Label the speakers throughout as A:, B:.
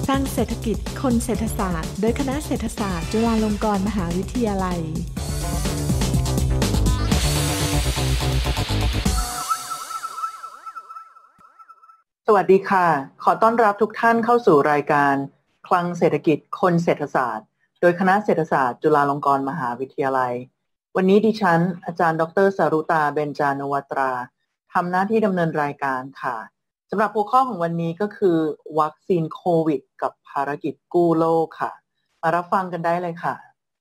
A: สร้างเศรษฐกิจคนเศรษฐศาสตร์โดยคณะเศรษฐศาสตร์จุฬาลงกรณ์มหาวิทยาลัย
B: สวัสดีค่ะขอต้อนรับทุกท่านเข้าสู่รายการคลังเศรษฐกิจคนเศรษฐศาสตร์โดยคณะเศรษฐศาสตร์จุฬาลงกรณ์มหาวิทยาลัยวันนี้ดิฉันอาจารย์ดร.สรุตาเบญจานุวัตราทำหน้าที่ดำเนินรายการค่ะสำหรับหัวข้อของวันนี้ก็คือวัคซีนโควิดกับภารกิจกู้โลกค่ะมารับฟังกันได้เลยค่ะ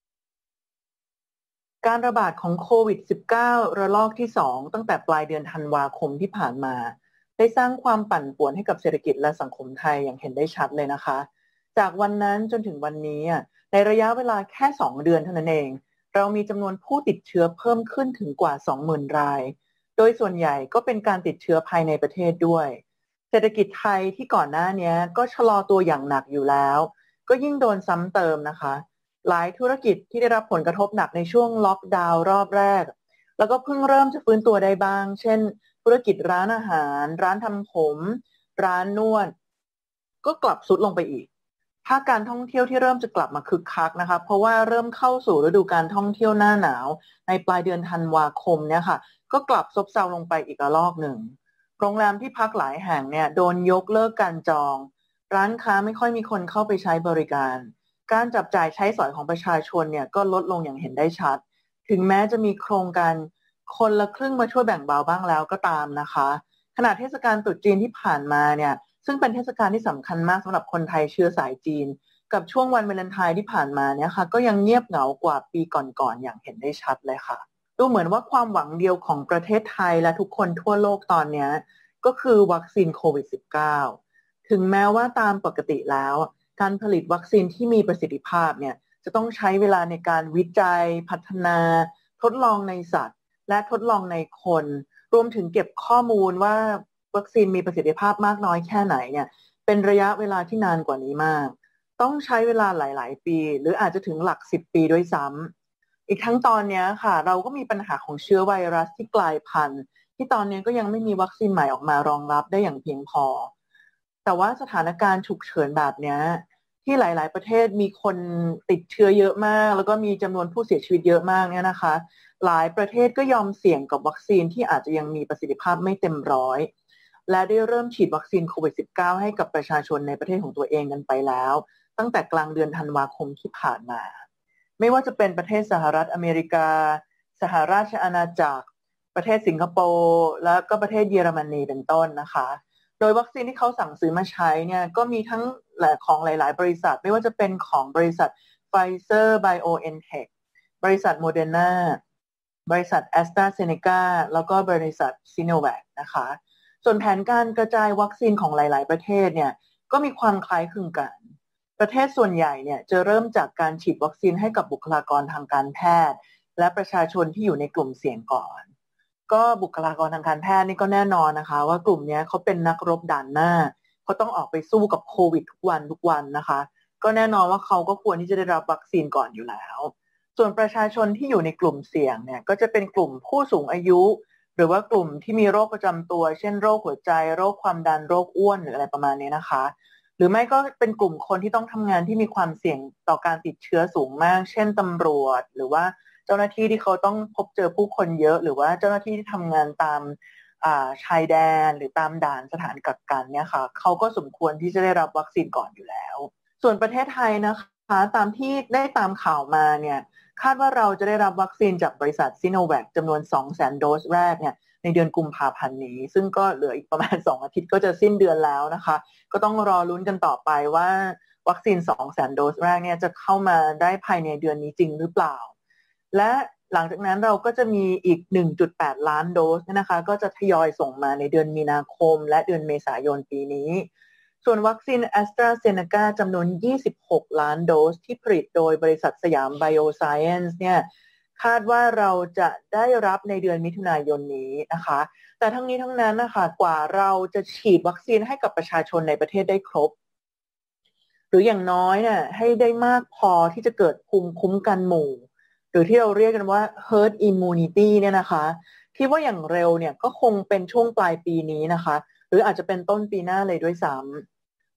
B: การระบาดของโควิด -19 ระลอกที่2ตั้งแต่ปลายเดือนธันวาคมที่ผ่านมาได้สร้างความปั่นป่วนให้กับเศรษฐกิจและสังคมไทยอย่างเห็นได้ชัดเลยนะคะจากวันนั้นจนถึงวันนี้ในระยะเวลาแค่2เดือนเท่านั้นเองเรามีจำนวนผู้ติดเชื้อเพิ่มขึ้นถึงกว่า 20,000 รายโดยส่วนใหญ่ก็เป็นการติดเชื้อภายในประเทศด้วยเศรษฐกิจไทยที่ก่อนหน้านี้ก็ชะลอตัวอย่างหนักอยู่แล้วก็ยิ่งโดนซ้ำเติมนะคะหลายธุรกิจที่ได้รับผลกระทบหนักในช่วงล็อกดาวน์รอบแรกแล้วก็เพิ่งเริ่มจะฟื้นตัวได้บ้างเช่นธุรกิจร้านอาหารร้านทำผมร้านนวดก็กลับทรุดลงไปอีกภาคการท่องเที่ยวที่เริ่มจะกลับมาคึกคักนะคะเพราะว่าเริ่มเข้าสู่ฤดูการท่องเที่ยวหน้าหนาวในปลายเดือนธันวาคมเนี่ยค่ะก็กลับซบเซาลงไปอีกระลอกหนึ่งโรงแรมที่พักหลายแห่งเนี่ยโดนยกเลิกการจองร้านค้าไม่ค่อยมีคนเข้าไปใช้บริการการจับจ่ายใช้สอยของประชาชนเนี่ยก็ลดลงอย่างเห็นได้ชัดถึงแม้จะมีโครงการคนละครึ่งมาช่วยแบ่งเบาบ้างแล้วก็ตามนะคะขณะเทศกาลตรุษจีนที่ผ่านมาเนี่ยซึ่งเป็นเทศกาลที่สำคัญมากสำหรับคนไทยเชื้อสายจีนกับช่วงวันวาเลนไทน์ที่ผ่านมาเนี่ยค่ะก็ยังเงียบเหงากว่าปีก่อนๆอย่างเห็นได้ชัดเลยค่ะดูเหมือนว่าความหวังเดียวของประเทศไทยและทุกคนทั่วโลกตอนนี้ก็คือวัคซีนโควิด -19 ถึงแม้ว่าตามปกติแล้วการผลิตวัคซีนที่มีประสิทธิภาพเนี่ยจะต้องใช้เวลาในการวิจัยพัฒนาทดลองในสัตว์และทดลองในคนรวมถึงเก็บข้อมูลว่าวัคซีนมีประสิทธิภาพมากน้อยแค่ไหนเนี่ยเป็นระยะเวลาที่นานกว่านี้มากต้องใช้เวลาหลายๆปีหรืออาจจะถึงหลัก10 ปีด้วยซ้ำอีกทั้งตอนนี้ค่ะเราก็มีปัญหาของเชื้อไวรัสที่กลายพันธุ์ที่ตอนนี้ก็ยังไม่มีวัคซีนใหม่ออกมารองรับได้อย่างเพียงพอแต่ว่าสถานการณ์ฉุกเฉินแบบนี้ที่หลายๆประเทศมีคนติดเชื้อเยอะมากแล้วก็มีจำนวนผู้เสียชีวิตเยอะมากเนี่ยนะคะหลายประเทศก็ยอมเสี่ยงกับวัคซีนที่อาจจะยังมีประสิทธิภาพไม่เต็มร้อยและได้เริ่มฉีดวัคซีนโควิด -19 ให้กับประชาชนในประเทศของตัวเองกันไปแล้วตั้งแต่กลางเดือนธันวาคมที่ผ่านมาไม่ว่าจะเป็นประเทศสหรัฐอเมริกาสหราชอาณาจักรประเทศสิงคโปร์แล้วก็ประเทศเยอรมนีเป็นต้นนะคะโดยวัคซีนที่เขาสั่งซื้อมาใช้เนี่ยก็มีทั้งของหลายๆบริษัทไม่ว่าจะเป็นของบริษัท Pfizer BioNTech บริษัท Moderna บริษัท AstraZeneca แล้วก็บริษัท Sinovac นะคะส่วนแผนการกระจายวัคซีนของหลายๆประเทศเนี่ยก็มีความคล้ายคลึงกันประเทศส่วนใหญ่เนี่ยจะเริ่มจากการฉีดวัคซีนให้กับบุคลากรทางการแพทย์และประชาชนที่อยู่ในกลุ่มเสี่ยงก่อนก็บุคลากรทางการแพทย์นี่ก็แน่นอนนะคะว่ากลุ่มนี้เขาเป็นนักรบด่านหน้าเขาต้องออกไปสู้กับโควิดทุกวันนะคะก็แน่นอนว่าเขาก็ควรที่จะได้รับวัคซีนก่อนอยู่แล้วส่วนประชาชนที่อยู่ในกลุ่มเสี่ยงเนี่ยก็จะเป็นกลุ่มผู้สูงอายุหรือว่ากลุ่มที่มีโรคประจำตัวเช่นโรคหัวใจโรคความดันโรคอ้วนหรืออะไรประมาณนี้นะคะหรือไม่ก็เป็นกลุ่มคนที่ต้องทำงานที่มีความเสี่ยงต่อการติดเชื้อสูงมากเช่นตำรวจหรือว่าเจ้าหน้าที่ที่เขาต้องพบเจอผู้คนเยอะหรือว่าเจ้าหน้าที่ที่ทำงานตามชายแดนหรือตามด่านสถานกักกันเนี่ยค่ะเขาก็สมควรที่จะได้รับวัคซีนก่อนอยู่แล้วส่วนประเทศไทยนะคะตามที่ได้ตามข่าวมาเนี่ยคาดว่าเราจะได้รับวัคซีนจากบริษัทซิโนแวคจำนวน 200,000 โดสแรกเนี่ยในเดือนกุมภาพันธ์นี้ซึ่งก็เหลืออีกประมาณ2 อาทิตย์ก็จะสิ้นเดือนแล้วนะคะก็ต้องรอลุ้นกันต่อไปว่าวัคซีน 200,000 โดสแรกเนี่ยจะเข้ามาได้ภายในเดือนนี้จริงหรือเปล่าและหลังจากนั้นเราก็จะมีอีก 1.8 ล้านโดสนะคะก็จะทยอยส่งมาในเดือนมีนาคมและเดือนเมษายนปีนี้ส่วนวัคซีน AstraZeneca จำนวน 26 ล้านโดสที่ผลิตโดยบริษัทสยามไบโอไซเอนซ์เนี่ยคาดว่าเราจะได้รับในเดือนมิถุนายนนี้นะคะแต่ทั้งนี้ทั้งนั้นนะคะกว่าเราจะฉีดวัคซีนให้กับประชาชนในประเทศได้ครบหรืออย่างน้อยเนี่ยให้ได้มากพอที่จะเกิดภูมิคุ้มกันหมู่หรือที่เราเรียกกันว่า herd immunity เนี่ยนะคะคิดว่าอย่างเร็วเนี่ยก็คงเป็นช่วงปลายปีนี้นะคะหรืออาจจะเป็นต้นปีหน้าเลยด้วยซ้ำ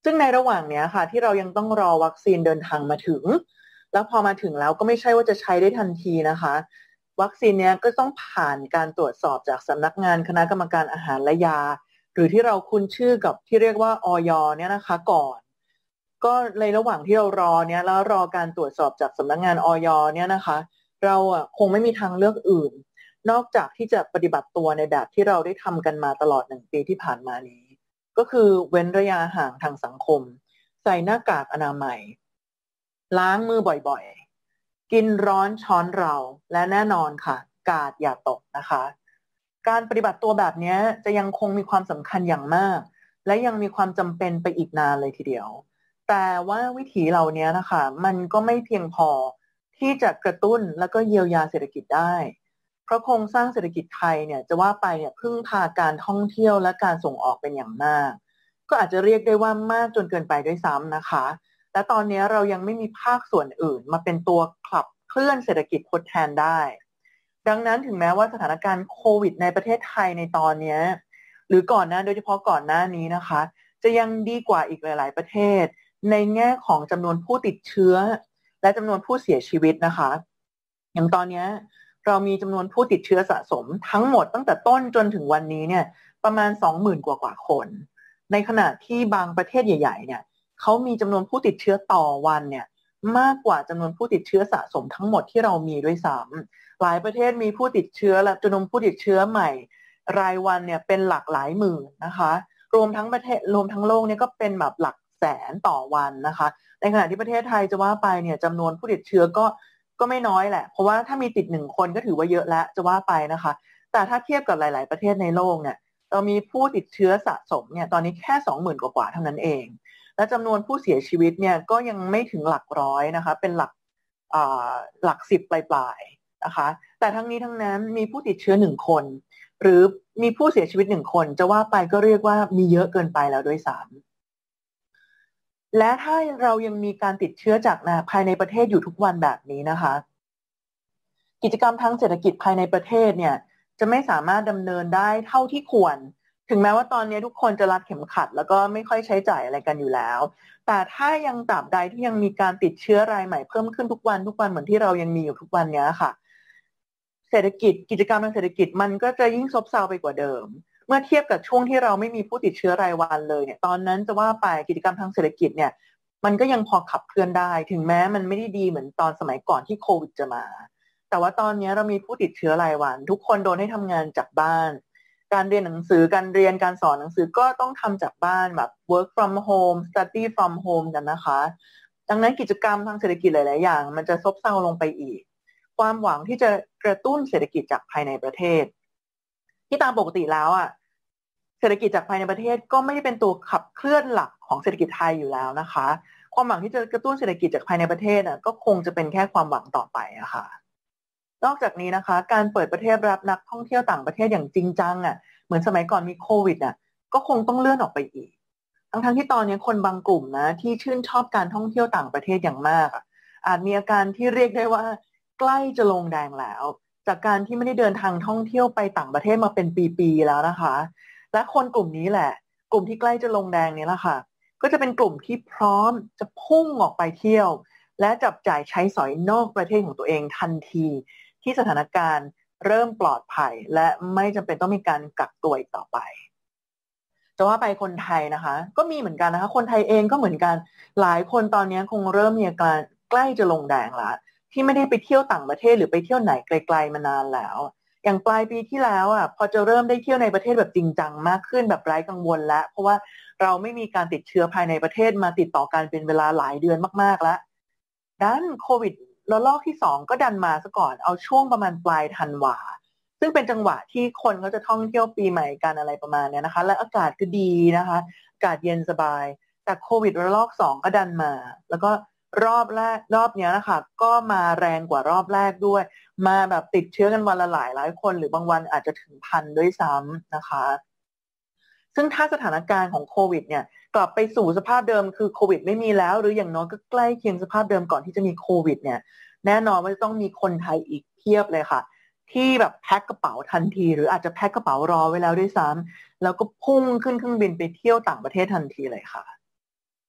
B: ซึ่งในระหว่างเนี้ยค่ะที่เรายังต้องรอวัคซีนเดินทางมาถึงแล้วพอมาถึงแล้วก็ไม่ใช่ว่าจะใช้ได้ทันทีนะคะวัคซีนเนี้ยก็ต้องผ่านการตรวจสอบจากสำนักงานคณะกรรมการอาหารและยาหรือที่เราคุ้นชื่อกับที่เรียกว่าอย.เนี่ยนะคะก่อนก็ในระหว่างที่เรารอเนี่ยแล้วรอการตรวจสอบจากสำนักงานอย.เนี่ยนะคะเราคงไม่มีทางเลือกอื่นนอกจากที่จะปฏิบัติตัวในแบบที่เราได้ทำกันมาตลอด1 ปีที่ผ่านมานี้ก็คือเว้นระยะห่างทางสังคมใส่หน้ากากอนามัยล้างมือบ่อยๆกินร้อนช้อนเราและแน่นอนค่ะกาดอย่าตกนะคะการปฏิบัติตัวแบบนี้จะยังคงมีความสำคัญอย่างมากและยังมีความจำเป็นไปอีกนานเลยทีเดียวแต่ว่าวิถีเหล่านี้นะคะมันก็ไม่เพียงพอที่จะกระตุ้นแล้วก็เยียวยาเศรษฐกิจได้เพราะโครงสร้างเศรษฐกิจไทยเนี่ยจะว่าไปเนี่ยพึ่งพาการท่องเที่ยวและการส่งออกเป็นอย่างมากก็อาจจะเรียกได้ว่ามากจนเกินไปด้วยซ้ำนะคะและตอนนี้เรายังไม่มีภาคส่วนอื่นมาเป็นตัวขับเคลื่อนเศรษฐกิจทดแทนได้ดังนั้นถึงแม้ว่าสถานการณ์โควิดในประเทศไทยในตอนนี้หรือก่อนหน้าโดยเฉพาะก่อนหน้านี้นะคะจะยังดีกว่าอีกหลายๆประเทศในแง่ของจำนวนผู้ติดเชื้อและจำนวนผู้เสียชีวิตนะคะอย่างตอนนี้เรามีจำนวนผู้ติดเชื้อสะสมทั้งหมดตั้งแต่ต้นจนถึงวันนี้เนี่ยประมาณ 20,000 กว่าคนในขณะที่บางประเทศใหญ่ๆเนี่ยเขามีจำนวนผู้ติดเชื้อต่อวันเนี่ยมากกว่าจำนวนผู้ติดเชื้อสะสมทั้งหมดที่เรามีด้วยซ้ำหลายประเทศมีผู้ติดเชื้อและจำนวนผู้ติดเชื้อใหม่รายวันเนี่ยเป็นหลักหลายหมื่นนะคะรวมทั้งประเทศรวมทั้งโลกเนี่ยก็เป็นแบบหลักแสนต่อวันนะคะในขณะที่ประเทศไทยจะว่าไปเนี่ยจำนวนผู้ติดเชื้อก็ไม่น้อยแหละเพราะว่าถ้ามีติด1 คนก็ถือว่าเยอะแล้วจะว่าไปนะคะแต่ถ้าเทียบกับหลายๆประเทศในโลกเนี่ยเรามีผู้ติดเชื้อสะสมเนี่ยตอนนี้แค่ 20,000 กว่าเท่านั้นเองและจำนวนผู้เสียชีวิตเนี่ยก็ยังไม่ถึงหลักร้อยนะคะเป็นหลัก10ปลายๆนะคะแต่ทั้งนี้ทั้งนั้นมีผู้ติดเชื้อ1 คนหรือมีผู้เสียชีวิต1 คนจะว่าไปก็เรียกว่ามีเยอะเกินไปแล้วด้วยซ้ำและถ้าเรายังมีการติดเชื้อจากภายในประเทศอยู่ทุกวันแบบนี้นะคะกิจกรรมทางเศรษฐกิจภายในประเทศเนี่ยจะไม่สามารถดำเนินได้เท่าที่ควรถึงแม้ว่าตอนนี้ทุกคนจะรัดเข็มขัดแล้วก็ไม่ค่อยใช้จ่ายอะไรกันอยู่แล้วแต่ถ้ายังตราบใดที่ยังมีการติดเชื้อรายใหม่เพิ่มขึ้นทุกวันเหมือนที่เรายังมีอยู่ทุกวันนี้ค่ะเศรษฐกิจกิจกรรมทางเศรษฐกิจมันก็จะยิ่งซบเซาไปกว่าเดิมเมื่อเทียบกับช่วงที่เราไม่มีผู้ติดเชื้อรายวันเลยเนี่ยตอนนั้นจะว่าไปกิจกรรมทางเศรษฐกิจเนี่ยมันก็ยังพอขับเคลื่อนได้ถึงแม้มันไม่ได้ดีเหมือนตอนสมัยก่อนที่โควิดจะมาแต่ว่าตอนนี้เรามีผู้ติดเชื้อรายวันทุกคนโดนให้ทำงานจากบ้านการเรียนหนังสือการเรียนการสอนหนังสือก็ต้องทำจากบ้านแบบ work from home study from home กันนะคะดังนั้นกิจกรรมทางเศรษฐกิจหลายๆอย่างมันจะซบเซาลงไปอีกความหวังที่จะกระตุ้นเศรษฐกิจจากภายในประเทศที่ตามปกติแล้วเศรษฐกิจจากภายในประเทศก็ไม่ได้เป็นตัวขับเคลื่อนหลักของเศรษฐกิจไทยอยู่แล้วนะคะความหวังที่จะกระตุ้นเศรษฐกิจจากภายในประเทศก็คงจะเป็นแค่ความหวังต่อไปอะค่ะนอกจากนี้นะคะการเปิดประเทศรับนักท่องเที่ยวต่างประเทศอย่างจริงจังเหมือนสมัยก่อนมีโควิดก็คงต้องเลื่อนออกไปอีกทั้งที่ตอนนี้คนบางกลุ่มนะที่ชื่นชอบการท่องเที่ยวต่างประเทศอย่างมากอาจมีอาการที่เรียกได้ว่าใกล้จะลงแดงแล้วจากการที่ไม่ได้เดินทางท่องเที่ยวไปต่างประเทศมาเป็นปีๆแล้วนะคะและคนกลุ่มนี้แหละกลุ่มที่ใกล้จะลงแดงนี้แหละค่ะก็จะเป็นกลุ่มที่พร้อมจะพุ่งออกไปเที่ยวและจับจ่ายใช้สอยนอกประเทศของตัวเองทันทีที่สถานการณ์เริ่มปลอดภัยและไม่จำเป็นต้องมีการกักตัวอีกต่อไปจะว่าไปคนไทยนะคะก็มีเหมือนกันนะคะคนไทยเองก็เหมือนกันหลายคนตอนนี้คงเริ่มมีอาการใกล้จะลงแดงละที่ไม่ได้ไปเที่ยวต่างประเทศหรือไปเที่ยวไหนไกลๆมานานแล้วอย่างปลายปีที่แล้วพอจะเริ่มได้เที่ยวในประเทศแบบจริงจังมากขึ้นแบบไร้กังวลแล้วเพราะว่าเราไม่มีการติดเชื้อภายในประเทศมาติดต่อกันเป็นเวลาหลายเดือนมากๆแล้วด้านโควิดระลอกที่2ก็ดันมาซะก่อนเอาช่วงประมาณปลายธันวาซึ่งเป็นจังหวะที่คนเขาจะท่องเที่ยวปีใหม่กันอะไรประมาณนี้นะคะและอากาศก็ดีนะคะอากาศเย็นสบายแต่โควิดระลอก2ก็ดันมาแล้วก็รอบนี้นะคะก็มาแรงกว่ารอบแรกด้วยมาแบบติดเชื้อกันวันละหลายคนหรือบางวันอาจจะถึง1,000ด้วยซ้ำนะคะซึ่งถ้าสถานการณ์ของโควิดเนี่ยกลับไปสู่สภาพเดิมคือโควิดไม่มีแล้วหรืออย่างน้อยก็ใกล้เคียงสภาพเดิมก่อนที่จะมีโควิดเนี่ยแน่นอนว่าจะต้องมีคนไทยอีกเพียบเลยค่ะที่แบบแพ็คกระเป๋าทันทีหรืออาจจะแพ็คกระเป๋ารอไว้แล้วด้วยซ้ำแล้วก็พุ่งขึ้นเครื่องบินไปเที่ยวต่างประเทศทันทีเลยค่ะ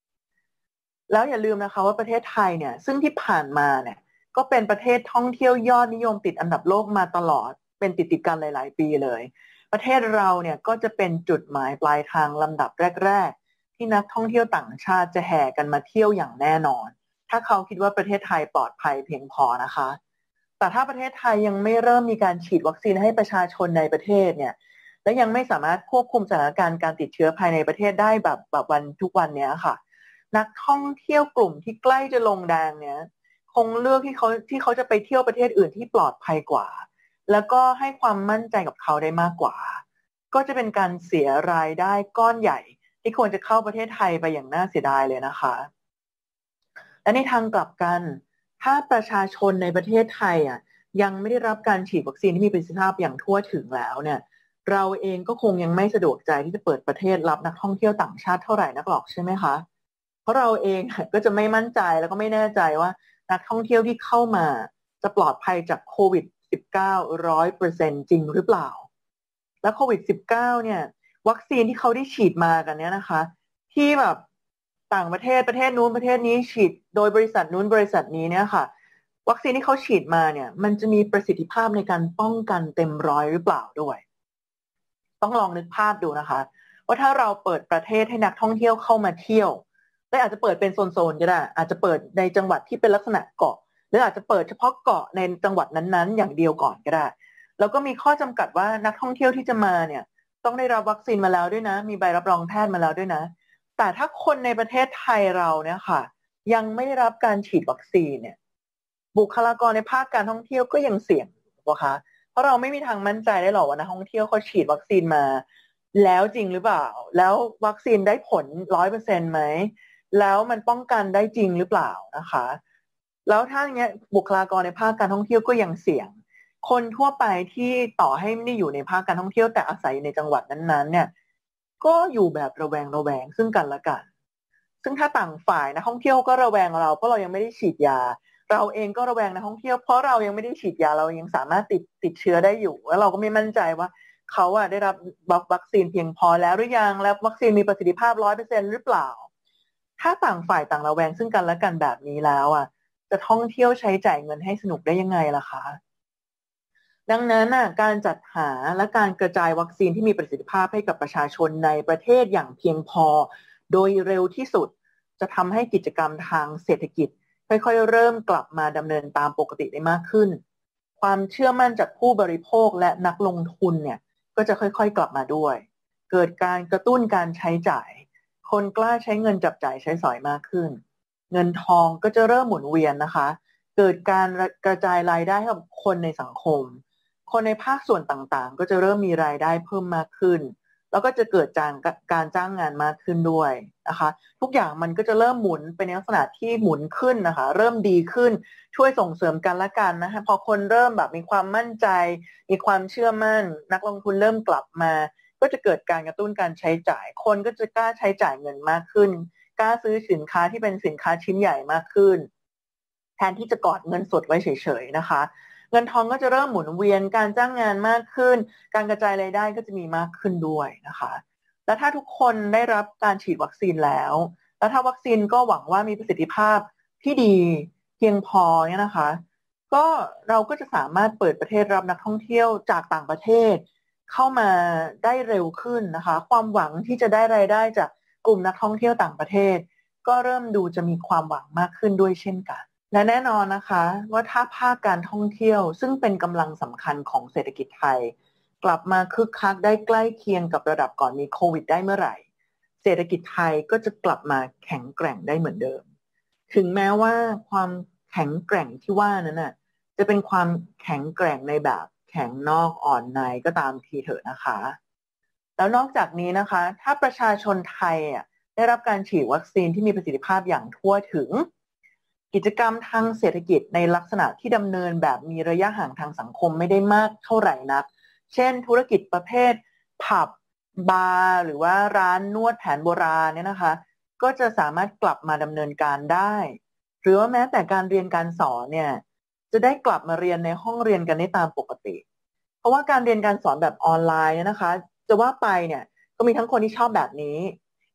B: แล้วอย่าลืมนะคะว่าประเทศไทยเนี่ยซึ่งที่ผ่านมาเนี่ยก็เป็นประเทศท่องเที่ยวยอดนิยมติดอันดับโลกมาตลอดเป็นติดกันหลายๆปีเลยประเทศเราเนี่ยก็จะเป็นจุดหมายปลายทางลำดับแรกๆที่นักท่องเที่ยวต่างชาติจะแห่กันมาเที่ยวอย่างแน่นอนถ้าเขาคิดว่าประเทศไทยปลอดภัยเพียงพอนะคะแต่ถ้าประเทศไทยยังไม่เริ่มมีการฉีดวัคซีนให้ประชาชนในประเทศเนี่ยและยังไม่สามารถควบคุมสถานการณ์การติดเชื้อภายในประเทศได้แบบวันทุกวันเนี้ยค่ะนักท่องเที่ยวกลุ่มที่ใกล้จะลงแดงเนี่ยคงเลือกที่เขาจะไปเที่ยวประเทศอื่นที่ปลอดภัยกว่าแล้วก็ให้ความมั่นใจกับเขาได้มากกว่าก็จะเป็นการเสียรายได้ก้อนใหญ่ที่ควรจะเข้าประเทศไทยไปอย่างน่าเสียดายเลยนะคะและในทางกลับกันถ้าประชาชนในประเทศไทยยังไม่ได้รับการฉีดวัคซีนที่มีประสิทธิภาพอย่างทั่วถึงแล้วเนี่ยเราเองก็คงยังไม่สะดวกใจที่จะเปิดประเทศรับนักท่องเที่ยวต่างชาติเท่าไหร่นักหรอกใช่ไหมคะเพราะเราเองก็จะไม่มั่นใจแล้วก็ไม่แน่ใจว่านักท่องเที่ยวที่เข้ามาจะปลอดภัยจากโควิด-19 100%จริงหรือเปล่าและโควิด-19 เนี่ยวัคซีนที่เขาได้ฉีดมากันเนี่ยนะคะที่แบบต่างประเทศนู้นประเทศนี้ฉีดโดยบริษัทนู้นบริษัทนี้เนี่ยค่ะวัคซีนที่เขาฉีดมาเนี่ยมันจะมีประสิทธิภาพในการป้องกันเต็มร้อยหรือเปล่าด้วยต้องลองนึกภาพดูนะคะว่าถ้าเราเปิดประเทศให้นักท่องเที่ยวเข้ามาเที่ยวและอาจจะเปิดเป็นโซนๆก็ได้อาจจะเปิดในจังหวัดที่เป็นลักษณะเกาะหรืออาจจะเปิดเฉพาะเกาะในจังหวัดนั้นๆอย่างเดียวก่อนก็ได้แล้วก็มีข้อจำกัดว่านักท่องเที่ยวที่จะมาเนี่ยต้องได้รับวัคซีนมาแล้วด้วยนะมีใบรับรองแพทย์มาแล้วด้วยนะแต่ถ้าคนในประเทศไทยเราเนี่ยค่ะยังไม่ได้รับการฉีดวัคซีนเนี่ยบุคลากรในภาคการท่องเที่ยวก็ยังเสี่ยงนะคะเพราะเราไม่มีทางมั่นใจได้หรอกว่านักท่องเที่ยวเขาฉีดวัคซีนมาแล้วจริงหรือเปล่าแล้ววัคซีนได้ผล 100% ไหมแล้วมันป้องกันได้จริงหรือเปล่านะคะแล้วถ้าอย่างเงี้ยบุคลากรในภาคการท่องเที่ยวก็ยังเสี่ยงคนทั่วไปที่ต่อให้ไม่ได้อยู่ในภาคการท่องเที่ยวแต่อาศัยอยู่ในจังหวัดนั้นๆเนี่ยก็อยู่แบบระแวงซึ่งกันและกันซึ่งถ้าต่างฝ่ายนักท่องเที่ยวก็ระแวงเราเพราะเรายังไม่ได้ฉีดยาเราเองก็ระแวงนักท่องเที่ยวเพราะเรายังไม่ได้ฉีดยาเรายังสามารถติดเชื้อได้อยู่แล้วเราก็ไม่มั่นใจว่าเขาได้รับวัคซีนเพียงพอแล้วหรือยังและวัคซีนมีประสิทธิภาพ 100% หรือเปล่าถ้าต่างฝ่ายต่างระแวงซึ่งกันและกันแบบนี้แล้วจะท่องเที่ยวใช้จ่ายเงินให้สนุกได้ยังไงล่ะคะดังนั้นการจัดหาและการกระจายวัคซีนที่มีประสิทธิภาพให้กับประชาชนในประเทศอย่างเพียงพอโดยเร็วที่สุดจะทำให้กิจกรรมทางเศรษฐกิจค่อยๆเริ่มกลับมาดำเนินตามปกติได้มากขึ้นความเชื่อมั่นจากผู้บริโภคและนักลงทุนเนี่ยก็จะค่อยๆกลับมาด้วยเกิดการกระตุ้นการใช้จ่ายคนกล้าใช้เงินจับจ่ายใช้สอยมากขึ้นเงินทองก็จะเริ่มหมุนเวียนนะคะเกิดการกระจายรายได้ให้กับคนในสังคมคนในภาคส่วนต่างๆก็จะเริ่มมีรายได้เพิ่มมากขึ้นแล้วก็จะเกิดการจ้างงานมากขึ้นด้วยนะคะทุกอย่างมันก็จะเริ่มหมุนไปในลักษณะที่หมุนขึ้นนะคะเริ่มดีขึ้นช่วยส่งเสริมกันและกันนะคะพอคนเริ่มแบบมีความมั่นใจมีความเชื่อมั่นนักลงทุนเริ่มกลับมาก็จะเกิดการกระตุ้นการใช้จ่ายคนก็จะกล้าใช้จ่ายเงินมากขึ้นกล้าซื้อสินค้าที่เป็นสินค้าชิ้นใหญ่มากขึ้นแทนที่จะกอดเงินสดไว้เฉยๆนะคะเงินทองก็จะเริ่มหมุนเวียนการจ้างงานมากขึ้นการกระจายรายได้ก็จะมีมากขึ้นด้วยนะคะและถ้าทุกคนได้รับการฉีดวัคซีนแล้วถ้าวัคซีนก็หวังว่ามีประสิทธิภาพที่ดีเพียงพอเนี่ยนะคะก็เราก็จะสามารถเปิดประเทศรับนักท่องเที่ยวจากต่างประเทศเข้ามาได้เร็วขึ้นนะคะความหวังที่จะได้รายได้จากกลุ่มนักท่องเที่ยวต่างประเทศก็เริ่มดูจะมีความหวังมากขึ้นด้วยเช่นกันและแน่นอนนะคะว่าถ้าภาคการท่องเที่ยวซึ่งเป็นกำลังสำคัญของเศรษฐกิจไทยกลับมาคึกคักได้ใกล้เคียงกับระดับก่อนมีโควิดได้เมื่อไหร่เศรษฐกิจไทยก็จะกลับมาแข็งแกร่งได้เหมือนเดิมถึงแม้ว่าความแข็งแกร่งที่ว่านั้นจะเป็นความแข็งแกร่งในแบบแข็งนอกอ่อนในก็ตามทีเถอะนะคะแล้วนอกจากนี้นะคะถ้าประชาชนไทยได้รับการฉีดวัคซีนที่มีประสิทธิภาพอย่างทั่วถึงกิจกรรมทางเศรษฐกิจในลักษณะที่ดำเนินแบบมีระยะห่างทางสังคมไม่ได้มากเท่าไหร่นักเช่นธุรกิจประเภทผับบาร์หรือว่าร้านนวดแผนโบราณเนี่ยนะคะก็จะสามารถกลับมาดำเนินการได้หรือว่าแม้แต่การเรียนการสอนเนี่ยจะได้กลับมาเรียนในห้องเรียนกันได้ตามปกติเพราะว่าการเรียนการสอนแบบออนไลน์นะคะจะว่าไปเนี่ยก็มีทั้งคนที่ชอบแบบนี้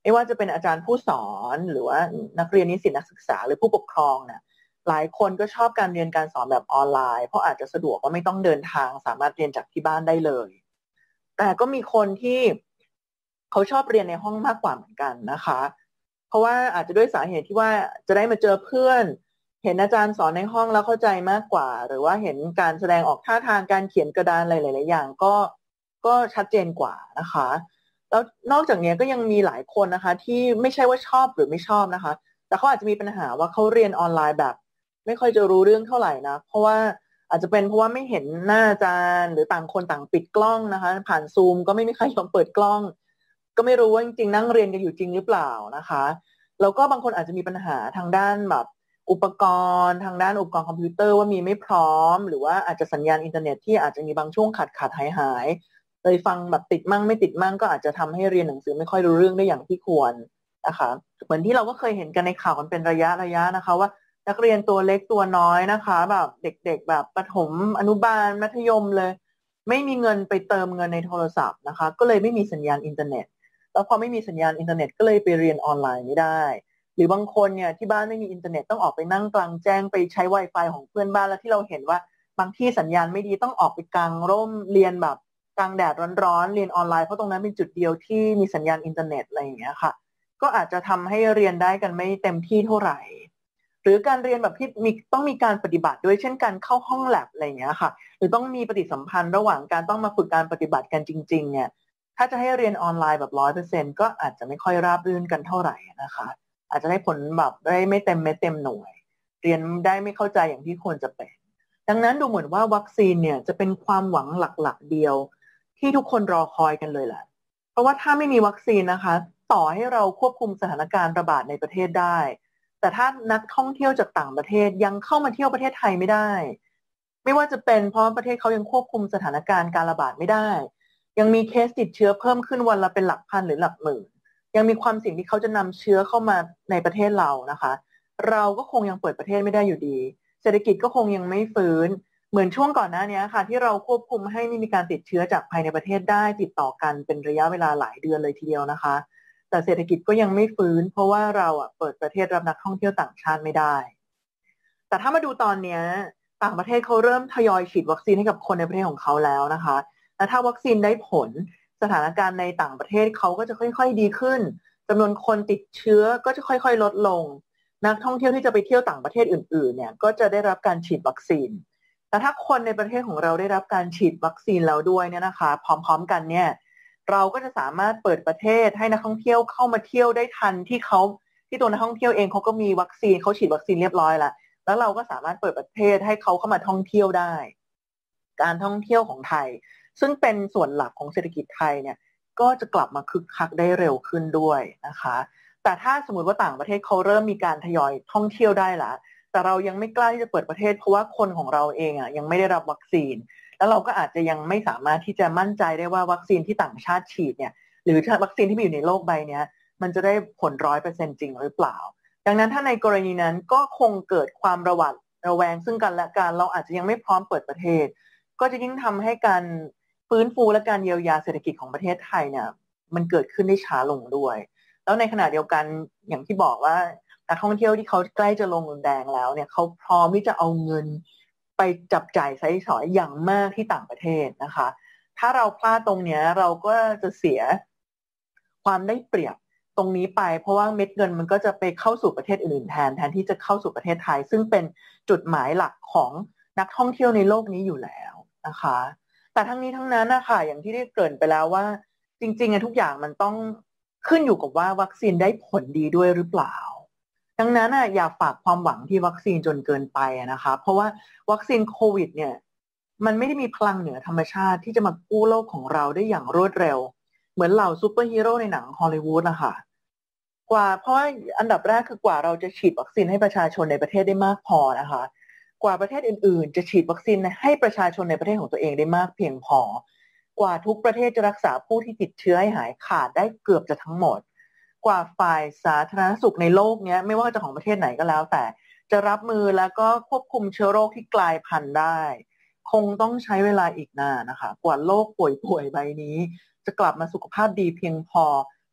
B: ไม่ว่าจะเป็นอาจารย์ผู้สอนหรือว่านักเรียนนิสิตนักศึกษาหรือผู้ปกครองเนี่ยหลายคนก็ชอบการเรียนการสอนแบบออนไลน์เพราะอาจจะสะดวกว่าไม่ต้องเดินทางสามารถเรียนจากที่บ้านได้เลยแต่ก็มีคนที่เขาชอบเรียนในห้องมากกว่าเหมือนกันนะคะเพราะว่าอาจจะด้วยสาเหตุที่ว่าจะได้มาเจอเพื่อนเห็นอาจารย์สอนในห้องแล้วเข้าใจมากกว่าหรือว่าเห็นการแสดงออกท่าทางการเขียนกระดานอะไรหลายๆอย่างก็ชัดเจนกว่านะคะแล้วนอกจากนี้ก็ยังมีหลายคนนะคะที่ไม่ใช่ว่าชอบหรือไม่ชอบนะคะแต่เขาอาจจะมีปัญหาว่าเขาเรียนออนไลน์แบบไม่ค่อยจะรู้เรื่องเท่าไหร่นะเพราะว่าอาจจะเป็นเพราะว่าไม่เห็นหน้าอาจารย์หรือต่างคนต่างปิดกล้องนะคะผ่านซูมก็ไม่มีใครยอมเปิดกล้องก็ไม่รู้ว่าจริงๆนั่งเรียนกันอยู่จริงหรือเปล่านะคะแล้วก็บางคนอาจจะมีปัญหาทางด้านแบบอุปกรณ์ทางด้านอุปกรณ์คอมพิวเตอร์ว่ามีไม่พร้อมหรือว่าอาจจะสัญญาณอินเทอร์เน็ตที่อาจจะมีบางช่วงขาดหายเลยฟังแบบติดมั่งไม่ติดมั่งก็อาจจะทำให้เรียนหนังสือไม่ค่อยรู้เรื่องได้อย่างที่ควรนะคะเหมือนที่เราก็เคยเห็นกันในข่าวกันเป็นระยะนะคะว่านักเรียนตัวเล็กตัวน้อยนะคะแบบเด็กๆแบบประถมอนุบาลมัธยมเลยไม่มีเงินไปเติมเงินในโทรศัพท์นะคะก็เลยไม่มีสัญญาณอินเทอร์เน็ตแล้วพอไม่มีสัญญาณอินเทอร์เน็ตก็เลยไปเรียนออนไลน์ไม่ได้หรือบางคนเนี่ยที่บ้านไม่มีอินเทอร์เน็ตต้องออกไปนั่งกลางแจ้งไปใช้ Wi-Fi ของเพื่อนบ้านแล้วที่เราเห็นว่าบางที่สัญญาณไม่ดีต้องออกไปกลางร่มเรียนแบบกลางแดดร้อนๆเรียนออนไลน์เพราะตรงนั้นเป็นจุดเดียวที่มีสัญญาณอินเทอร์เน็ตอะไรอย่างเงี้ยค่ะก็อาจจะทำให้เรียนได้กันไม่เต็มที่เท่าไหร่หรือการเรียนแบบที่ต้องมีการปฏิบัติด้วยเช่นการเข้าห้องแลบอะไรอย่างเงี้ยค่ะหรือต้องมีปฏิสัมพันธ์ระหว่างการต้องมาฝึกการปฏิบัติกันจริงๆเนี่ยถ้าจะให้เรียนออนไลน์แบบ 100% ก็อาจจะไม่ค่อยราบรื่นกันเท่าไหร่นะคะอาจจะได้ผลแบบได้ไม่เต็มเม็ดเต็มหน่วยเรียนได้ไม่เข้าใจอย่างที่ควรจะเป็นดังนั้นดูเหมือนว่าวัคซีนเนี่ยจะเป็นความหวังหลักๆเดียวที่ทุกคนรอคอยกันเลยแหละเพราะว่าถ้าไม่มีวัคซีนนะคะต่อให้เราควบคุมสถานการณ์ระบาดในประเทศได้แต่ถ้านักท่องเที่ยวจากต่างประเทศยังเข้ามาเที่ยวประเทศไทยไม่ได้ไม่ว่าจะเป็นเพราะประเทศเขายังควบคุมสถานการณ์การระบาดไม่ได้ยังมีเคสติดเชื้อเพิ่มขึ้นวันละเป็นหลักพันหรือหลักหมื่นยังมีความเสี่ยงที่เขาจะนำเชื้อเข้ามาในประเทศเรานะคะเราก็คงยังเปิดประเทศไม่ได้อยู่ดีเศรษฐกิจก็คงยังไม่ฟื้นเหมือนช่วงก่อนหน้านี้ค่ะที่เราควบคุมให้ไม่มีการติดเชื้อจากภายในประเทศได้ติดต่อกันเป็นระยะเวลาหลายเดือนเลยทีเดียวนะคะแต่เศรษฐกิจก็ยังไม่ฟื้นเพราะว่าเราเปิดประเทศรับนักท่องเที่ยวต่างชาติไม่ได้แต่ถ้ามาดูตอนนี้ต่างประเทศเขาเริ่มทยอยฉีดวัคซีนให้กับคนในประเทศของเขาแล้วนะคะและถ้าวัคซีนได้ผลสถานการณ์ในต่างประเทศเขาก็จะค่อยๆดีขึ้นจำนวนคนติดเชื้อก็จะค่อยๆลดลงนักท่องเที่ยวที่จะไปเที่ยวต่างประเทศอื่นๆเนี่ยก็จะได้รับการฉีดวัคซีนแต่ถ้าคนในประเทศของเราได้รับการฉีดวัคซีนแล้วด้วยเนี่ยนะคะพร้อมๆกันเนี่ยเราก็จะสามารถเปิดประเทศให้นักท่องเที่ยวเข้ามาเที่ยวได้ทันที่ตัวนักท่องเที่ยวเองเขาก็มีวัคซีนเขาฉีดวัคซีนเรียบร้อยแล้วเราก็สามารถเปิดประเทศให้เขาเข้ามาท่องเที่ยวได้การท่องเที่ยวของไทยซึ่งเป็นส่วนหลักของเศรษฐกิจไทยเนี่ยก็จะกลับมาคึกคักได้เร็วขึ้นด้วยนะคะแต่ถ้าสมมติว่าต่างประเทศเขาเริ่มมีการทยอยท่องเที่ยวได้ละแต่เรายังไม่กล้าที่จะเปิดประเทศเพราะว่าคนของเราเองยังไม่ได้รับวัคซีนแล้วเราก็อาจจะยังไม่สามารถที่จะมั่นใจได้ว่าวัคซีนที่ต่างชาติฉีดเนี่ยหรือวัคซีนที่มีอยู่ในโลกใบนี้มันจะได้ผล100%จริงหรือเปล่าดังนั้นถ้าในกรณีนั้นก็คงเกิดความระแวงซึ่งกันและกันเราอาจจะยังไม่พร้อมเปิดประเทศก็จะยิ่งทำให้การฟื้นฟูและการเยียวยาเศรษฐกิจของประเทศไทยเนี่ยมันเกิดขึ้นได้ช้าลงด้วยแล้วในขณะเดียวกันอย่างที่บอกว่านักท่องเที่ยวที่เขาใกล้จะลงแดงแล้วเนี่ยเขาพร้อมที่จะเอาเงินไปจับจ่ายใช้สอยอย่างมากที่ต่างประเทศนะคะถ้าเราพลาดตรงนี้เราก็จะเสียความได้เปรียบตรงนี้ไปเพราะว่าเม็ดเงินมันก็จะไปเข้าสู่ประเทศอื่นๆแทนที่จะเข้าสู่ประเทศไทยซึ่งเป็นจุดหมายหลักของนักท่องเที่ยวในโลกนี้อยู่แล้วนะคะแต่ทั้งนี้ทั้งนั้นนะคะอย่างที่ได้เกริ่นไปแล้วว่าจริงๆทุกอย่างมันต้องขึ้นอยู่กับว่าวัคซีนได้ผลดีด้วยหรือเปล่าดังนั้นอย่าฝากความหวังที่วัคซีนจนเกินไปนะคะเพราะว่าวัคซีนโควิดเนี่ยมันไม่ได้มีพลังเหนือธรรมชาติที่จะมากู้โลกของเราได้อย่างรวดเร็วเหมือนเหล่าซูเปอร์ฮีโร่ในหนังฮอลลีวูดนะคะเพราะอันดับแรกคือกว่าเราจะฉีดวัคซีนให้ประชาชนในประเทศได้มากพอนะคะกว่าประเทศอื่นๆจะฉีดวัคซีนให้ประชาชนในประเทศของตัวเองได้มากเพียงพอกว่าทุกประเทศจะรักษาผู้ที่ติดเชื้อให้หายขาดได้เกือบจะทั้งหมดกว่าฝ่ายสาธารณสุขในโลกนี้ไม่ว่าจะของประเทศไหนก็แล้วแต่จะรับมือแล้วก็ควบคุมเชื้อโรคที่กลายพันธุ์ได้คงต้องใช้เวลาอีกนานนะคะกว่าโลกป่วยใบนี้จะกลับมาสุขภาพดีเพียงพอ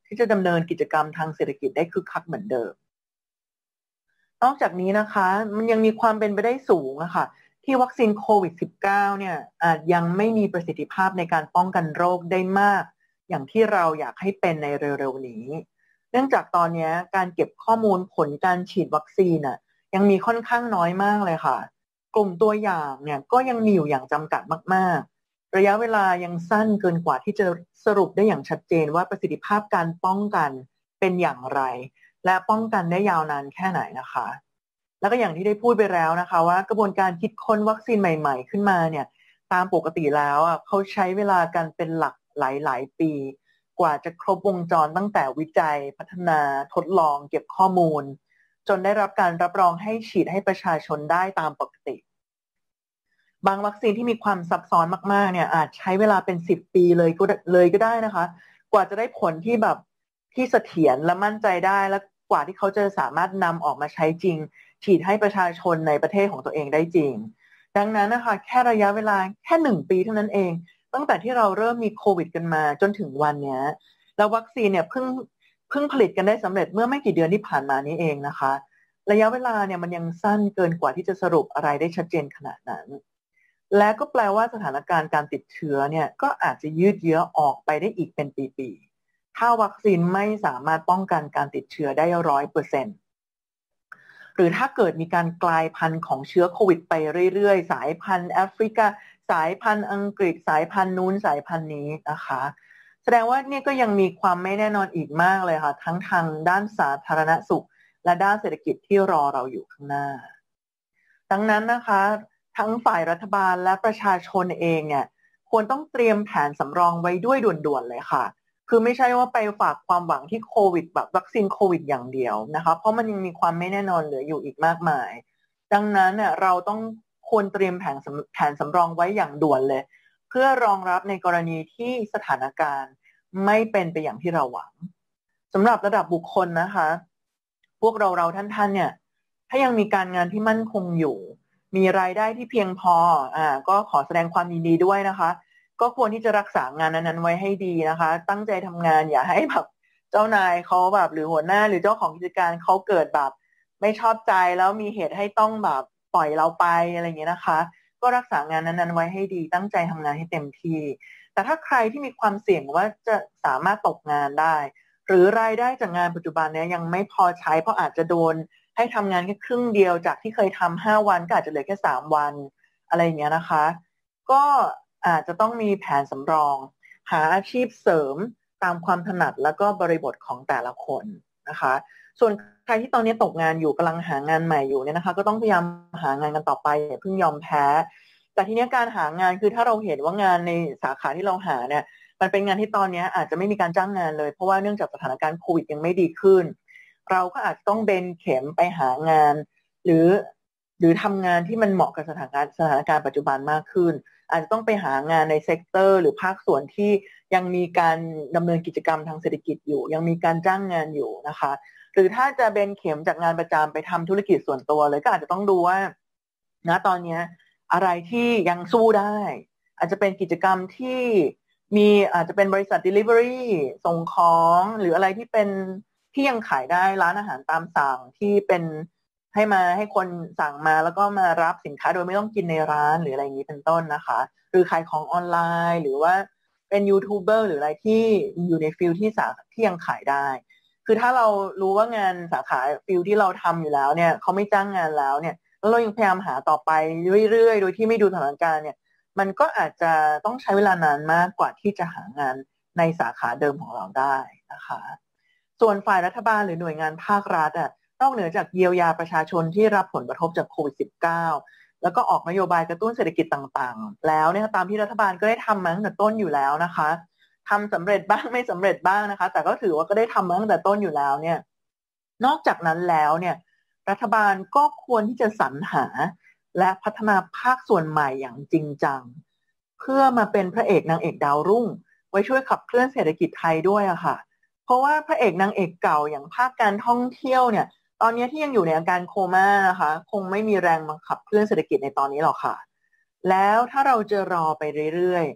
B: ที่จะดำเนินกิจกรรมทางเศรษฐกิจได้คึกคักเหมือนเดิมนอกจากนี้นะคะมันยังมีความเป็นไปได้สูงอะค่ะที่วัคซีนโควิด -19 เนี่ยอาจยังไม่มีประสิทธิภาพในการป้องกันโรคได้มากอย่างที่เราอยากให้เป็นในเร็วๆนี้เนื่องจากตอนนี้การเก็บข้อมูลผลการฉีดวัคซีนน่ะยังมีค่อนข้างน้อยมากเลยค่ะกลุ่มตัวอย่างเนี่ยก็ยังมีอยู่อย่างจำกัดมากๆระยะเวลายังสั้นเกินกว่าที่จะสรุปได้อย่างชัดเจนว่าประสิทธิภาพการป้องกันเป็นอย่างไรและป้องกันได้ยาวนานแค่ไหนนะคะแล้วก็อย่างที่ได้พูดไปแล้วนะคะว่ากระบวนการคิดค้นวัคซีนใหม่ๆขึ้นมาเนี่ยตามปกติแล้วเขาใช้เวลากันเป็นหลักหลายๆปีกว่าจะครบวงจรตั้งแต่วิจัยพัฒนาทดลองเก็บข้อมูลจนได้รับการรับรองให้ฉีดให้ประชาชนได้ตามปกติบางวัคซีนที่มีความซับซ้อนมากๆเนี่ยอาจใช้เวลาเป็น10 ปีเลยก็ได้นะคะกว่าจะได้ผลที่แบบที่เสถียรและมั่นใจได้และกว่าที่เขาจะสามารถนำออกมาใช้จริงฉีดให้ประชาชนในประเทศของตัวเองได้จริงดังนั้นนะคะแค่ระยะเวลาแค่1 ปีเท่านั้นเองตั้งแต่ที่เราเริ่มมีโควิดกันมาจนถึงวันนี้แล้ววัคซีนเนี่ยเพิ่งผลิตกันได้สำเร็จเมื่อไม่กี่เดือนที่ผ่านมานี้เองนะคะระยะเวลาเนี่ยมันยังสั้นเกินกว่าที่จะสรุปอะไรได้ชัดเจนขนาดนั้นและก็แปลว่าสถานการณ์การติดเชื้อเนี่ยก็อาจจะยืดเยื้อออกไปได้อีกเป็นปีๆถ้าวัคซีนไม่สามารถป้องกันการติดเชื้อได้100%หรือถ้าเกิดมีการกลายพันธุ์ของเชื้อโควิดไปเรื่อยๆสายพันธุ์แอฟริกาสายพันธุ์อังกฤษสายพันธุ์นู้นสายพันธุ์นี้นะคะแสดงว่านี่ก็ยังมีความไม่แน่นอนอีกมากเลยค่ะทั้งทางด้านสาธารณสุขและด้านเศรษฐกิจที่รอเราอยู่ข้างหน้าดังนั้นนะคะทั้งฝ่ายรัฐบาลและประชาชนเองเนี่ยควรต้องเตรียมแผนสำรองไว้ด้วยด่วนๆเลยค่ะคือไม่ใช่ว่าไปฝากความหวังที่โควิดแบบวัคซีนโควิดอย่างเดียวนะคะเพราะมันยังมีความไม่แน่นอนเหลืออยู่อีกมากมายดังนั้นเนี่ยเราต้องควรเตรียมแผนสำรองไว้อย่างด่วนเลยเพื่อรองรับในกรณีที่สถานการณ์ไม่เป็นไปอย่างที่เราหวังสำหรับระดับบุคคลนะคะพวกเราท่านเนี่ยถ้ายังมีการงานที่มั่นคงอยู่มีรายได้ที่เพียงพอก็ขอแสดงความยินดีด้วยนะคะก็ควรที่จะรักษางานนั้นๆไว้ให้ดีนะคะตั้งใจทำงานอย่าให้แบบเจ้านายเขาแบบหรือหัวหน้าหรือเจ้าของกิจการเขาเกิดแบบไม่ชอบใจแล้วมีเหตุให้ต้องแบบปล่อยเราไปอะไรอย่างเงี้ยนะคะก็รักษางานนั้นๆไว้ให้ดีตั้งใจทำงานให้เต็มที่แต่ถ้าใครที่มีความเสี่ยงว่าจะสามารถตกงานได้หรือรายได้จากงานปัจจุบันนี้ยังไม่พอใช้เพราะอาจจะโดนให้ทำงานแค่ครึ่งเดียวจากที่เคยทำ5 วันก็อาจจะเหลือแค่3 วันอะไรอย่างเงี้ยนะคะก็อาจจะต้องมีแผนสำรองหาอาชีพเสริมตามความถนัดแล้วก็บริบทของแต่ละคนนะคะส่วนใครที่ตอนนี้ตกงานอยู่กำลังหางานใหม่อยู่เนี่ยนะคะก็ต้องพยายามหางานกันต่อไปอย่าเพิ่งยอมแพ้แต่ทีนี้การหางานคือถ้าเราเห็นว่างานในสาขาที่เราหาเนี่ยมันเป็นงานที่ตอนนี้อาจจะไม่มีการจ้างงานเลยเพราะว่าเนื่องจากสถานการณ์โควิดยังไม่ดีขึ้นเราก็อาจจะต้องเบนเข็มไปหางานหรือทำงานที่มันเหมาะกับสถานการณ์ปัจจุบันมากขึ้นอาจจะต้องไปหางานในเซกเตอร์หรือภาคส่วนที่ยังมีการดำเนินกิจกรรมทางเศรษฐกิจอยู่ยังมีการจ้างงานอยู่นะคะหรือถ้าจะเบนเข็มจากงานประจำไปทำธุรกิจส่วนตัวเลยก็อาจจะต้องดูว่าตอนนี้อะไรที่ยังสู้ได้อาจจะเป็นกิจกรรมที่อาจจะเป็นบริษัท delivery ส่งของหรืออะไรที่เป็นที่ยังขายได้ร้านอาหารตามสั่งที่เป็นให้คนสั่งมาแล้วก็มารับสินค้าโดยไม่ต้องกินในร้านหรืออะไรอย่างนี้เป็นต้นนะคะหรือขายของออนไลน์หรือว่าเป็นยูทูบเบอร์หรืออะไรที่อยู่ในฟิลที่ยังขายได้คือถ้าเรารู้ว่างานสาขาฟิลที่เราทำอยู่แล้วเนี่ยเขาไม่จ้างงานแล้วเนี่ยแล้วเรายังพยายามหาต่อไปเรื่อยๆโดยที่ไม่ดูสถานการณ์เนี่ยมันก็อาจจะต้องใช้เวลานานมากกว่าที่จะหางานในสาขาเดิมของเราได้นะคะส่วนฝ่ายรัฐบาลหรือหน่วยงานภาครัฐนอกเหนือจากเยียวยาประชาชนที่รับผลกระทบจากโควิด -19 แล้วก็ออกนโยบายกระตุ้นเศรษฐกิจต่างๆแล้วเนี่ยตามที่รัฐบาลก็ได้ทำมาตั้งแต่ต้นอยู่แล้วนะคะทำสำเร็จบ้างไม่สำเร็จบ้างนะคะแต่ก็ถือว่าก็ได้ทำมาตั้งแต่ต้นอยู่แล้วเนี่ยนอกจากนั้นแล้วเนี่ยรัฐบาลก็ควรที่จะสรรหาและพัฒนาภาคส่วนใหม่อย่างจริงจังเพื่อมาเป็นพระเอกนางเอกดาวรุ่งไว้ช่วยขับเคลื่อนเศรษฐกิจไทยด้วยอะค่ะเพราะว่าพระเอกนางเอกเก่าอย่างภาคการท่องเที่ยวเนี่ยตอนนี้ที่ยังอยู่ในอาการโคม่านะคะคงไม่มีแรงมาขับเคลื่อนเศรษฐกิจในตอนนี้หรอกค่ะแล้วถ้าเราจะรอไปเรื่อยๆ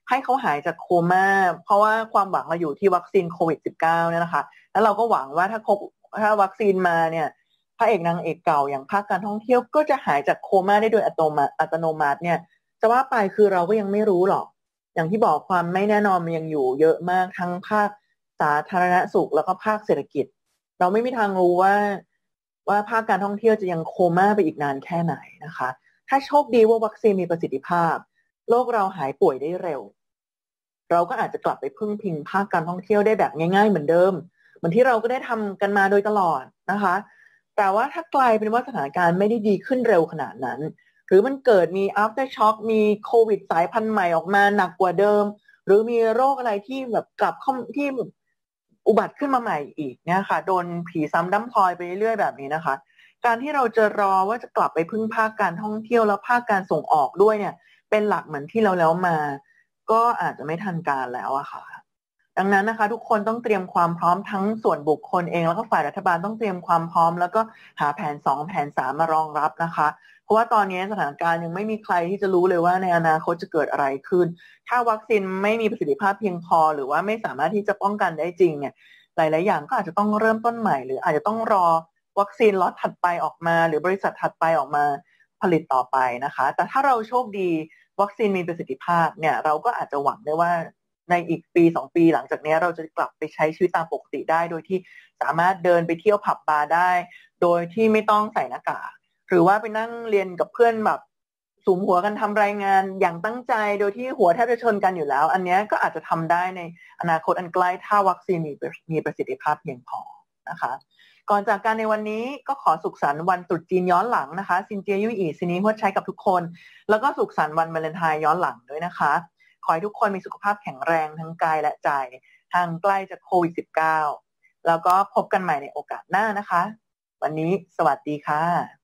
B: ให้เขาหายจากโคม่าเพราะว่าความหวังเราอยู่ที่วัคซีนโควิด -19 เนี่ยนะคะแล้วเราก็หวังว่าถ้าวัคซีนมาเนี่ยพระเอกนางเอกเก่าอย่างภาคการท่องเที่ยวก็จะหายจากโคม่าได้โดยอัตโนมัติเนี่ยจะว่าไปคือเราก็ยังไม่รู้หรอกอย่างที่บอกความไม่แน่นอนมันยังอยู่เยอะมากทั้งภาคสาธารณสุขแล้วก็ภาคเศรษฐกิจเราไม่มีทางรู้ว่าภาคการท่องเที่ยวจะยังโคม่าไปอีกนานแค่ไหนนะคะถ้าโชคดีว่าวัคซีนมีประสิทธิภาพโลกเราหายป่วยได้เร็วเราก็อาจจะกลับไปพึ่งพิงภาคการท่องเที่ยวได้แบบง่ายๆเหมือนเดิมเหมือนที่เราก็ได้ทำกันมาโดยตลอดนะคะแต่ว่าถ้ากลายเป็นว่าสถานการณ์ไม่ได้ดีขึ้นเร็วขนาดนั้นหรือมันเกิดมี after shock มีโควิดสายพันธุ์ใหม่ออกมาหนักกว่าเดิมหรือมีโรคอะไรที่แบบกลับเข้าที่อุบัติขึ้นมาใหม่อีกเนี่ยค่ะโดนผีซ้ำดำพลอยไปเรื่อยๆแบบนี้นะคะการที่เราจะรอว่าจะกลับไปพึ่งภาคการท่องเที่ยวแล้วภาคการส่งออกด้วยเนี่ยเป็นหลักเหมือนที่เราแล้วมาก็อาจจะไม่ทันการแล้วอะค่ะดังนั้นนะคะทุกคนต้องเตรียมความพร้อมทั้งส่วนบุคคลเองแล้วก็ฝ่ายรัฐบาลต้องเตรียมความพร้อมแล้วก็หาแผน2แผน3มารองรับนะคะเพราะว่าตอนนี้สถานการณ์ยังไม่มีใครที่จะรู้เลยว่าในอนาคตจะเกิดอะไรขึ้นถ้าวัคซีนไม่มีประสิทธิภาพเพียงพอหรือว่าไม่สามารถที่จะป้องกันได้จริงเนี่ยหลายๆอย่างก็อาจจะต้องเริ่มต้นใหม่หรืออาจจะต้องรอวัคซีนล็อตถัดไปออกมาหรือบริษัทถัดไปออกมาผลิตต่อไปนะคะแต่ถ้าเราโชคดีวัคซีนมีประสิทธิภาพเนี่ยเราก็อาจจะหวังได้ว่าในอีกปี2ปีหลังจากนี้เราจะกลับไปใช้ชีวิตตามปกติได้โดยที่สามารถเดินไปเที่ยวผับบาร์ได้โดยที่ไม่ต้องใส่หน้ากากหรือว่าไปนั่งเรียนกับเพื่อนแบบสุมหัวกันทำรายงานอย่างตั้งใจโดยที่หัวแทบจะชนกันอยู่แล้วอันนี้ก็อาจจะทำได้ในอนาคตอันใกล้ถ้าวัคซีนมีประสิทธิภาพเพียงพอนะคะก่อนจากกันในวันนี้ก็ขอสุขสันต์วันตรุษจีนย้อนหลังนะคะซินเจียยุ่ยอีซินีฮวดใช้กับทุกคนแล้วก็สุขสันต์วันวาเลนไทน์ย้อนหลังด้วยนะคะขอให้ทุกคนมีสุขภาพแข็งแรงทั้งกายและใจห่างไกลจากโควิด -19 แล้วก็พบกันใหม่ในโอกาสหน้านะคะวันนี้สวัสดีค่ะ